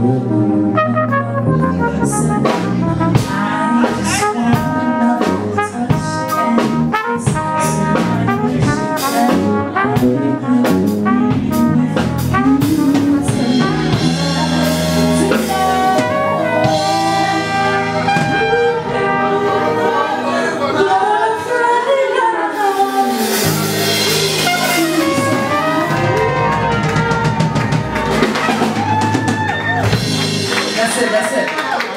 That's it.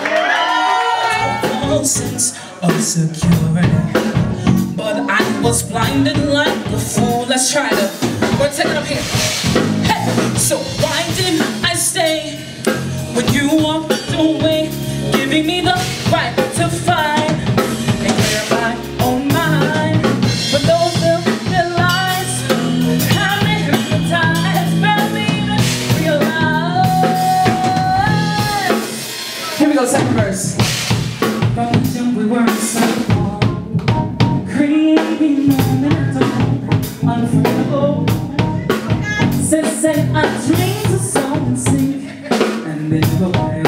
No sense of security, but I was blinded like a fool. Let's try to. We're taking up here. Hey, so why did I stay when you walked away, giving me the right to fight and clear my own mind? But those little lies have me hypnotized, barely even realize. Here we go, second verse. From the jump we weren't so long, creeping momentum, unforgettable. Say our dreams are so in sync, and then go away.